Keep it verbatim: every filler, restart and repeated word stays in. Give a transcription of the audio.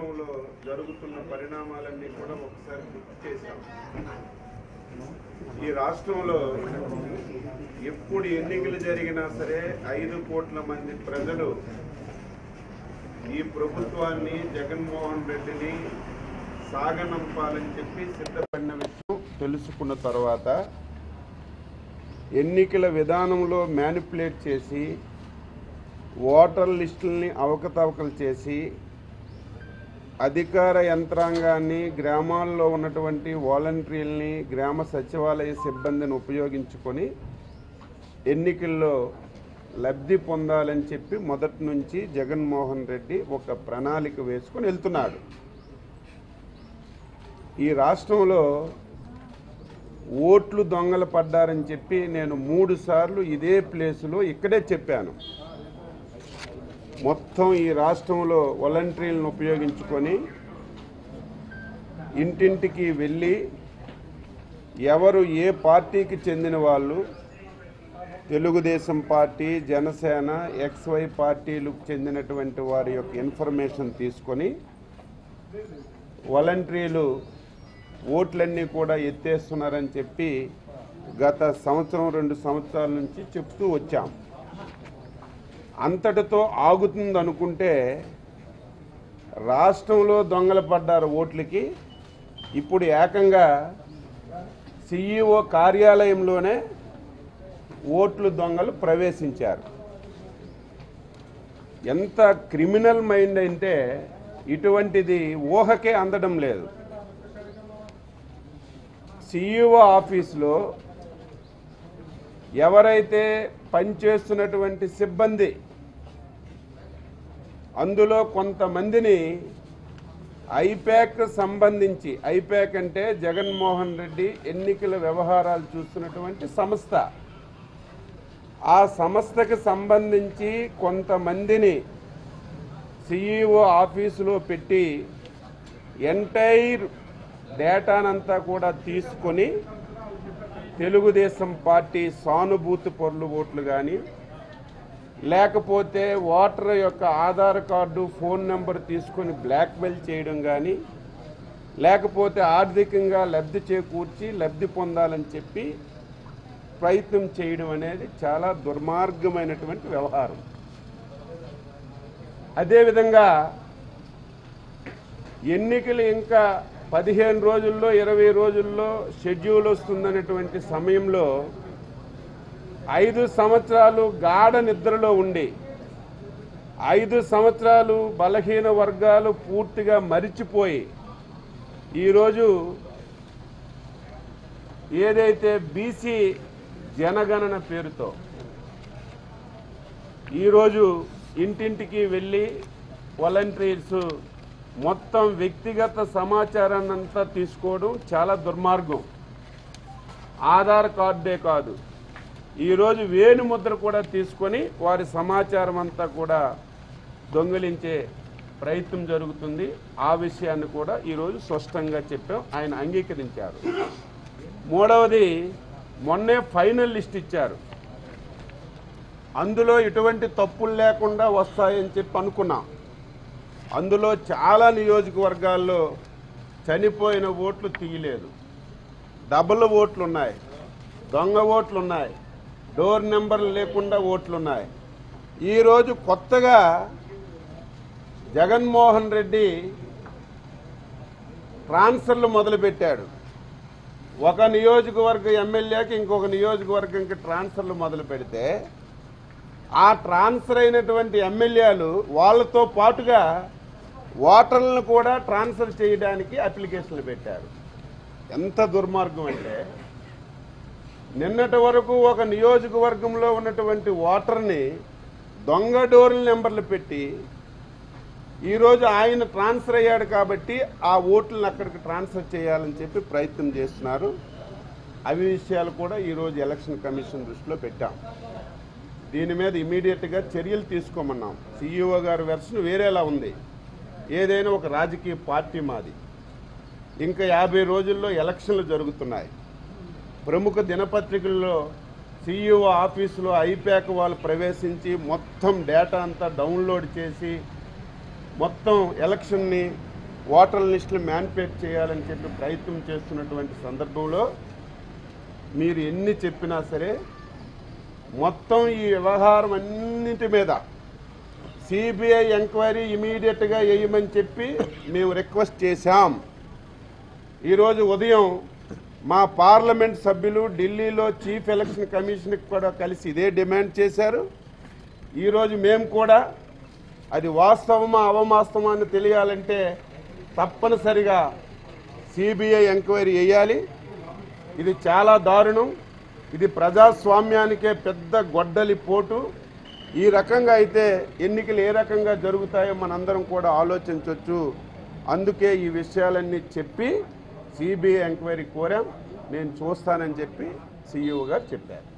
రాష్ట్రంలో జరుగుతున్న పరిణామాలన్నీ కూడా ఒకసారి గుర్తు చేశాం. ఈ రాష్ట్రంలో ఎప్పుడు ఎన్నికలు జరిగినా సరే ఐదు కోట్ల మంది ప్రజలు ఈ ప్రభుత్వాన్ని, జగన్మోహన్ రెడ్డిని సాగనంపాలని చెప్పి సిద్ధపడిన విషయం తెలుసుకున్న తర్వాత ఎన్నికల విధానంలో మ్యానిపులేట్ చేసి ఓటర్ లిస్టుల్ని అవకతవకలు చేసి అధికార యంత్రాంగాన్ని, గ్రామాల్లో ఉన్నటువంటి వాలంటీర్లని, గ్రామ సచివాలయ సిబ్బందిని ఉపయోగించుకొని ఎన్నికల్లో లబ్ధి పొందాలని చెప్పి మొదటి నుంచి జగన్మోహన్ రెడ్డి ఒక ప్రణాళిక వేసుకొని వెళ్తున్నాడు. ఈ రాష్ట్రంలో ఓట్లు దొంగలు పడ్డారని చెప్పి నేను మూడు సార్లు ఇదే ప్లేసులో ఇక్కడే చెప్పాను. మొత్తం ఈ రాష్ట్రంలో వాలంటీర్లను ఉపయోగించుకొని ఇంటింటికి వెళ్ళి ఎవరు ఏ పార్టీకి చెందిన వాళ్ళు, తెలుగుదేశం పార్టీ, జనసేన, ఎక్స్వై పార్టీలకు చెందినటువంటి వారి యొక్క ఇన్ఫర్మేషన్ తీసుకొని వాలంటీర్లు ఓట్లన్నీ కూడా ఎత్తేస్తున్నారని చెప్పి గత సంవత్సరం రెండు సంవత్సరాల నుంచి చెప్తూ వచ్చాం. అంతటితో ఆగుతుంది అనుకుంటే రాష్ట్రంలో దొంగలు పడ్డారు ఓట్లకి. ఇప్పుడు ఏకంగా సిఈఓ కార్యాలయంలోనే ఓట్లు దొంగలు ప్రవేశించారు. ఎంత క్రిమినల్ మైండ్ అంటే ఇటువంటిది ఊహకే అందడం లేదు. సిఈఓ ఆఫీసులో ఎవరైతే పనిచేస్తున్నటువంటి సిబ్బంది, అందులో కొంతమందిని ఐప్యాక్ సంబంధించి, ఐప్యాక్ అంటే జగన్మోహన్ రెడ్డి ఎన్నికల వ్యవహారాలు చూస్తున్నటువంటి సంస్థ, ఆ సంస్థకి సంబంధించి కొంతమందిని సిఈఓ ఆఫీసులో పెట్టి ఎంటైర్ డేటానంతా కూడా తీసుకొని తెలుగుదేశం పార్టీ సానుభూతి పరుల ఓట్లు కానీ, లేకపోతే ఓటర్ యొక్క ఆధార్ కార్డు, ఫోన్ నెంబర్ తీసుకొని బ్లాక్మెయిల్ చేయడం కానీ, లేకపోతే ఆర్థికంగా లబ్ధి చేకూర్చి లబ్ధి పొందాలని చెప్పి ప్రయత్నం చేయడం అనేది చాలా దుర్మార్గమైనటువంటి వ్యవహారం. అదేవిధంగా ఎన్నికలు ఇంకా పదిహేను రోజుల్లో, ఇరవై రోజుల్లో షెడ్యూల్ వస్తుందనేటువంటి సమయంలో ఐదు సంవత్సరాలు గాఢ నిద్రలో ఉండి, ఐదు సంవత్సరాలు బలహీన వర్గాలు పూర్తిగా మరిచిపోయి ఈరోజు ఏదైతే బీసీ జనగణన పేరుతో ఈరోజు ఇంటింటికి వెళ్ళి వాలంటీర్స్ మొత్తం వ్యక్తిగత సమాచారాన్ని అంతా తీసుకోవడం చాలా దుర్మార్గం. ఆధార్ కార్డే కాదు, ఈరోజు వేణు ముద్ర కూడా తీసుకొని వారి సమాచారం అంతా కూడా దొంగిలించే ప్రయత్నం జరుగుతుంది. ఆ విషయాన్ని కూడా ఈరోజు స్పష్టంగా చెప్పాం, ఆయన అంగీకరించారు. మూడవది, మొన్నే ఫైనల్ లిస్ట్ ఇచ్చారు. అందులో ఎటువంటి తప్పులు లేకుండా వస్తాయని చెప్పి అనుకున్నాం. అందులో చాలా నియోజకవర్గాల్లో చనిపోయిన ఓట్లు తీయలేదు, డబుల్ ఓట్లు ఉన్నాయి, దొంగ ఓట్లు ఉన్నాయి, డోర్ నెంబర్లు లేకుండా ఓట్లు ఉన్నాయి. ఈరోజు కొత్తగా జగన్మోహన్ రెడ్డి ట్రాన్స్ఫర్లు మొదలుపెట్టాడు. ఒక నియోజకవర్గ ఎమ్మెల్యేకి ఇంకొక నియోజకవర్గంకి ట్రాన్స్ఫర్లు మొదలు పెడితే ఆ ట్రాన్స్ఫర్ అయినటువంటి ఎమ్మెల్యేలు వాళ్ళతో పాటుగా ఓటర్లను కూడా ట్రాన్స్ఫర్ చేయడానికి అప్లికేషన్లు పెట్టారు. ఎంత దుర్మార్గం అంటే, నిన్నటి వరకు ఒక నియోజకవర్గంలో ఉన్నటువంటి ఓటర్ని దొంగ డోర్ల నెంబర్లు పెట్టి ఈరోజు ఆయన ట్రాన్స్ఫర్ అయ్యాడు కాబట్టి ఆ ఓట్లను అక్కడికి ట్రాన్స్ఫర్ చేయాలని చెప్పి ప్రయత్నం చేస్తున్నారు. అవి విషయాలు కూడా ఈరోజు ఎలక్షన్ కమిషన్ దృష్టిలో పెట్టాం. దీని మీద ఇమీడియట్గా చర్యలు తీసుకోమన్నాం. సీఈఓ గారి వెర్షన్ వేరేలా ఉంది. ఏదైనా ఒక రాజకీయ పార్టీ మాది. ఇంకా యాభై రోజుల్లో ఎలక్షన్లు జరుగుతున్నాయి. ప్రముఖ దినపత్రికల్లో సీఈఓ ఆఫీసులో ఐప్యాక్ వాళ్ళు ప్రవేశించి మొత్తం డేటా అంతా డౌన్లోడ్ చేసి మొత్తం ఎలక్షన్ని ఓటర్ల లిస్టులు మ్యానిపులేట్ చేయాలని చెప్పి ప్రయత్నం చేస్తున్నటువంటి సందర్భంలో మీరు ఎన్ని చెప్పినా సరే మొత్తం ఈ వ్యవహారం అన్నింటి మీద సిబిఐ ఎంక్వైరీ ఇమీడియట్గా వేయమని చెప్పి మేము రిక్వెస్ట్ చేశాం. ఈరోజు ఉదయం మా పార్లమెంట్ సభ్యులు ఢిల్లీలో చీఫ్ ఎలక్షన్ కమిషన్కి కూడా కలిసి ఇదే డిమాండ్ చేశారు. ఈరోజు మేము కూడా అది వాస్తవమా అవవాస్తవమా అని తెలియాలంటే తప్పనిసరిగా సిబిఐ ఎంక్వైరీ వేయాలి. ఇది చాలా దారుణం. ఇది ప్రజాస్వామ్యానికే పెద్ద గొడ్డలి పోటు. ఈ రకంగా అయితే ఎన్నికలు ఏ రకంగా జరుగుతాయో మనందరం కూడా ఆలోచించవచ్చు. అందుకే ఈ విషయాలన్నీ చెప్పి సిబిఐ ఎంక్వైరీ కోరాం. నేను చూస్తానని చెప్పి సీఈఓ గారు చెప్పారు.